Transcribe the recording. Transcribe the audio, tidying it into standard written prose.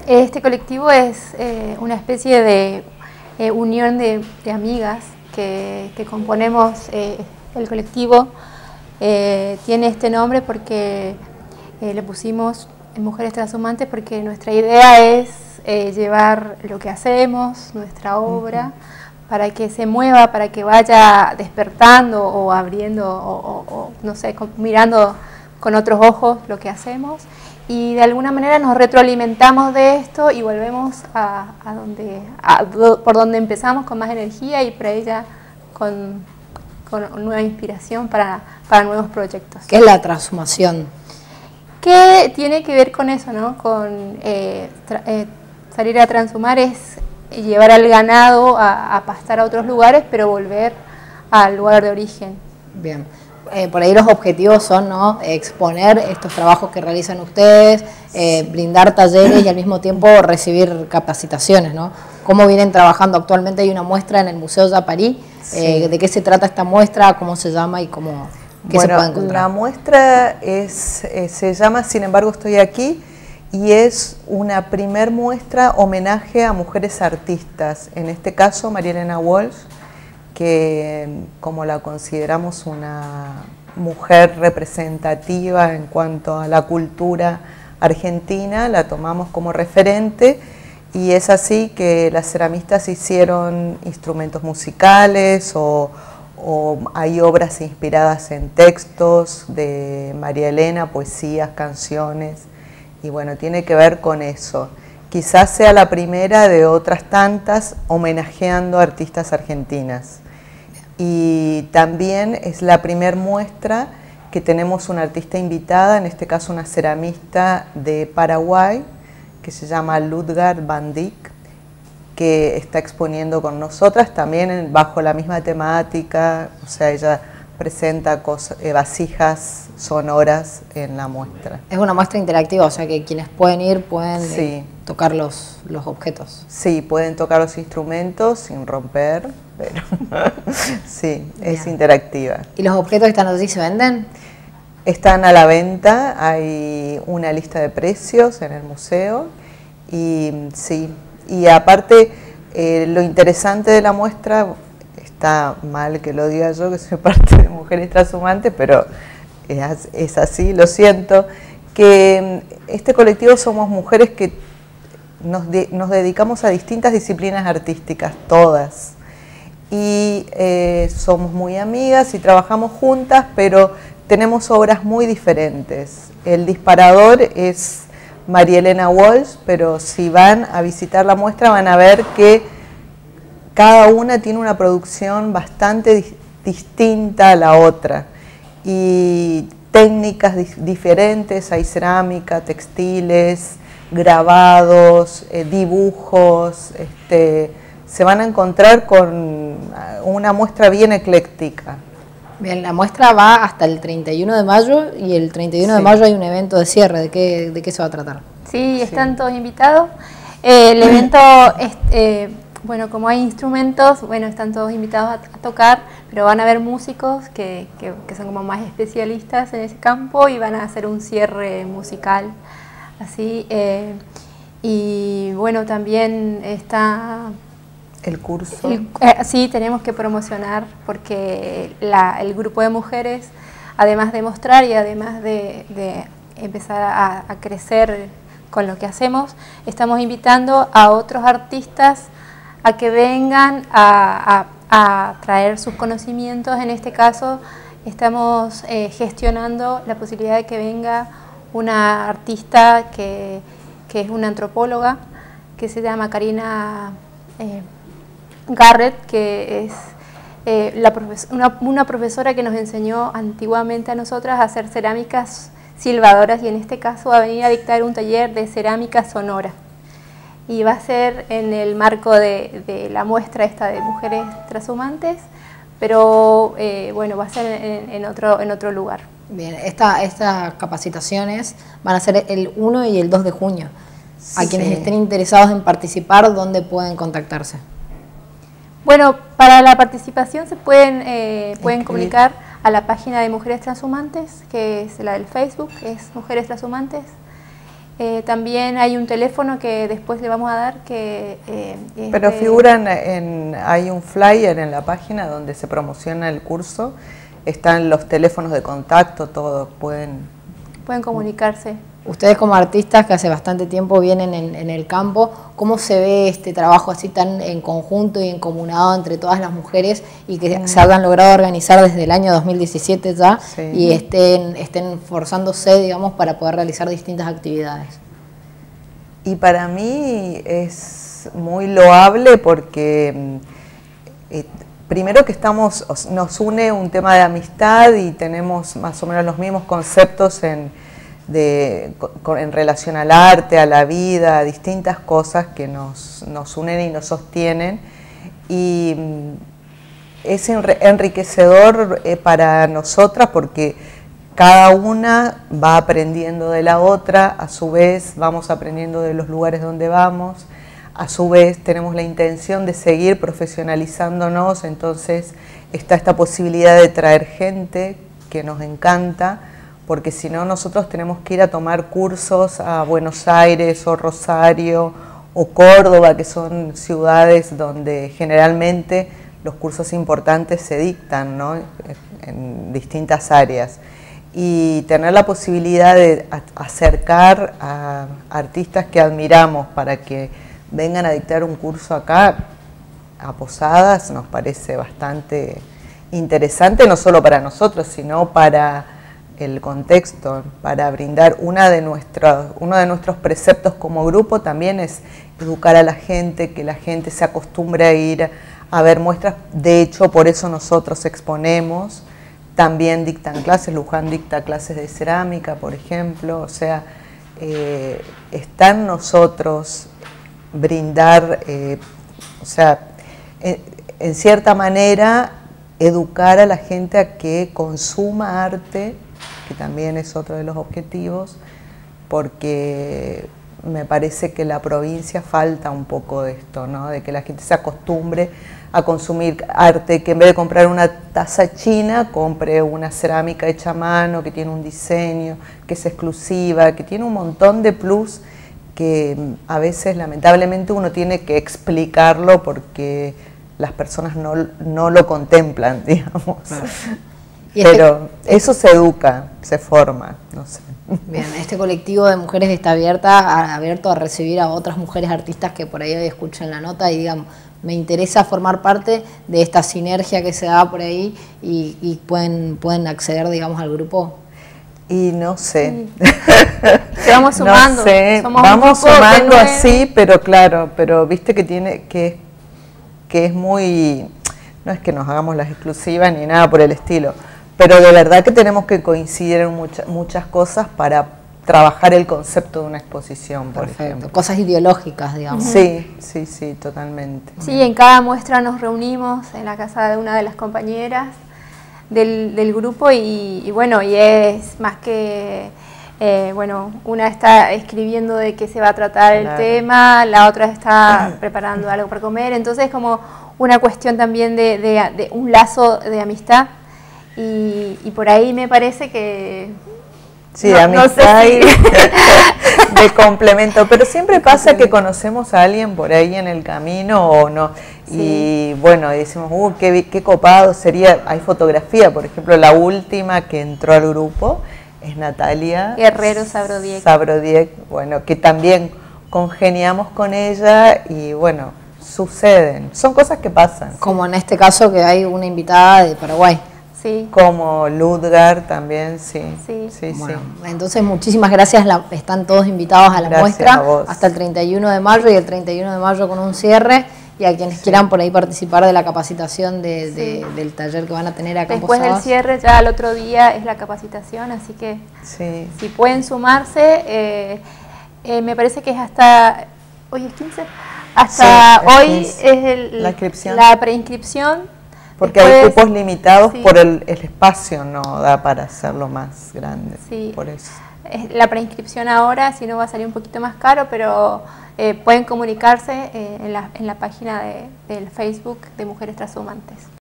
Este colectivo es una especie de unión de amigas que componemos el colectivo. Tiene este nombre porque le pusimos Mujeres Transhumantes porque nuestra idea es llevar lo que hacemos, nuestra obra, para que se mueva, para que vaya despertando o abriendo o no sé, mirando con otros ojos lo que hacemos. Y de alguna manera nos retroalimentamos de esto y volvemos por donde empezamos con más energía y para ella con nueva inspiración para nuevos proyectos. ¿Qué es la transhumación? ¿Qué tiene que ver con eso, no? Con salir a transhumar es llevar al ganado a pastar a otros lugares, pero volver al lugar de origen. Bien. Por ahí los objetivos son, ¿no?, exponer estos trabajos que realizan ustedes, brindar talleres y al mismo tiempo recibir capacitaciones, ¿no? ¿Cómo vienen trabajando actualmente? Hay una muestra en el Museo Yapari. Sí. ¿De qué se trata esta muestra? ¿Cómo se llama? ¿Y qué se puede encontrar? La muestra se llama Sin embargo estoy aquí y es una primer muestra homenaje a mujeres artistas, en este caso María Elena Walsh, que como la consideramos una mujer representativa en cuanto a la cultura argentina, la tomamos como referente y es así que las ceramistas hicieron instrumentos musicales o hay obras inspiradas en textos de María Elena, poesías, canciones y bueno, tiene que ver con eso. Quizás sea la primera de otras tantas homenajeando a artistas argentinas. Y también es la primer muestra que tenemos una artista invitada, en este caso una ceramista de Paraguay, que se llama Ludgard van Dijk, que está exponiendo con nosotras también bajo la misma temática, o sea, ella presenta vasijas sonoras en la muestra. Es una muestra interactiva, o sea que quienes pueden ir pueden tocar los objetos. Sí, pueden tocar los instrumentos sin romper, pero sí, es interactiva. ¿Y los objetos que están allí se venden? Están a la venta, hay una lista de precios en el museo y sí, y aparte lo interesante de la muestra, está mal que lo diga yo que soy parte de Mujeres Transhumantes, pero es así, lo siento, que este colectivo somos mujeres que nos dedicamos a distintas disciplinas artísticas, todas, y somos muy amigas y trabajamos juntas, pero tenemos obras muy diferentes. El disparador es María Elena Walsh, pero si van a visitar la muestra van a ver que cada una tiene una producción bastante distinta a la otra y técnicas diferentes, hay cerámica, textiles, grabados, dibujos, se van a encontrar con una muestra bien ecléctica. Bien, la muestra va hasta el 31 de mayo y el 31 de mayo hay un evento de cierre. ¿De qué se va a tratar? Sí, están todos invitados. El evento, bueno, como hay instrumentos, bueno, están todos invitados a tocar, pero van a haber músicos que son como más especialistas en ese campo y van a hacer un cierre musical, así. Y bueno, también está... El curso. Sí, tenemos que promocionar porque el grupo de mujeres, además de mostrar y además de empezar a crecer con lo que hacemos, estamos invitando a otros artistas a que vengan a traer sus conocimientos. En este caso estamos gestionando la posibilidad de que venga una artista que es una antropóloga, que se llama Karina Garrett, que es una profesora que nos enseñó antiguamente a nosotras a hacer cerámicas silbadoras y en este caso va a venir a dictar un taller de cerámica sonora. Y va a ser en el marco de la muestra esta de Mujeres Transhumantes, pero bueno, va a ser en otro lugar. Bien, estas capacitaciones van a ser el 1 y el 2 de junio. A quienes estén interesados en participar, ¿dónde pueden contactarse? Bueno, para la participación se pueden comunicar a la página de Mujeres Transhumantes, que es la del Facebook, que es Mujeres Transhumantes, También hay un teléfono que después le vamos a dar que... Pero figuran hay un flyer en la página donde se promociona el curso, están los teléfonos de contacto, todos pueden comunicarse. Ustedes como artistas que hace bastante tiempo vienen en el campo, ¿cómo se ve este trabajo así tan en conjunto y encomunado entre todas las mujeres y que se hayan logrado organizar desde el año 2017 ya y estén forzándose, digamos, para poder realizar distintas actividades? Y para mí es muy loable porque primero que nos une un tema de amistad y tenemos más o menos los mismos conceptos en relación al arte, a la vida, a distintas cosas que nos unen y nos sostienen, y es enriquecedor para nosotras porque cada una va aprendiendo de la otra, a su vez vamos aprendiendo de los lugares donde vamos, a su vez tenemos la intención de seguir profesionalizándonos, entonces está esta posibilidad de traer gente que nos encanta, porque si no nosotros tenemos que ir a tomar cursos a Buenos Aires o Rosario o Córdoba, que son ciudades donde generalmente los cursos importantes se dictan, ¿no? En distintas áreas. Y tener la posibilidad de acercar a artistas que admiramos para que vengan a dictar un curso acá, a Posadas, nos parece bastante interesante, no solo para nosotros, sino para el contexto, para brindar uno de nuestros preceptos como grupo también es educar a la gente, que la gente se acostumbre a ir a ver muestras. De hecho, por eso nosotros exponemos, también dictan clases, Luján dicta clases de cerámica, por ejemplo, o sea, está en nosotros brindar, o sea, en cierta manera educar a la gente a que consuma arte, que también es otro de los objetivos, porque me parece que la provincia falta un poco de esto, ¿no? De que la gente se acostumbre a consumir arte, que en vez de comprar una taza china, compre una cerámica hecha a mano, que tiene un diseño, que es exclusiva, que tiene un montón de plus que a veces lamentablemente uno tiene que explicarlo porque las personas no lo contemplan, digamos. Claro. Pero eso se educa, se forma, no sé. Bien, este colectivo de mujeres está abierto a recibir a otras mujeres artistas que por ahí hoy escuchen la nota y digan, me interesa formar parte de esta sinergia que se da por ahí y pueden acceder, digamos, al grupo. Y no sé. Se vamos sumando. No sé, vamos sumando así, pero claro, pero viste que es muy, no es que nos hagamos las exclusivas ni nada por el estilo, pero de verdad que tenemos que coincidir en muchas cosas para trabajar el concepto de una exposición, por ejemplo. Cosas ideológicas, digamos. Sí, sí, sí, totalmente. Sí, en cada muestra nos reunimos en la casa de una de las compañeras del grupo y bueno, y es más que, bueno, una está escribiendo de qué se va a tratar el tema, la otra está preparando algo para comer, entonces es como una cuestión también de un lazo de amistad y por ahí me parece que... Sí, de amistad y de complemento, pero siempre pasa que conocemos a alguien por ahí en el camino o no, y bueno, y decimos, qué copado sería, hay fotografía, por ejemplo, la última que entró al grupo es Natalia Guerrero Sabrodiek, bueno, que también congeniamos con ella y bueno, suceden, son cosas que pasan. Como en este caso que hay una invitada de Paraguay. Sí. Como Ludgar también, sí. Bueno, entonces muchísimas gracias, están todos invitados a la muestra hasta el 31 de mayo y el 31 de mayo con un cierre y a quienes quieran por ahí participar de la capacitación del taller que van a tener acá en Después Posadas. del cierre ya al otro día es la capacitación, así que si pueden sumarse, me parece que es hasta, hoy es 15, hasta hoy 15. Es la preinscripción. Porque hay cupos limitados por el espacio, no da para hacerlo más grande, por eso. La preinscripción ahora, si no va a salir un poquito más caro, pero pueden comunicarse en la página del Facebook de Mujeres Trashumantes.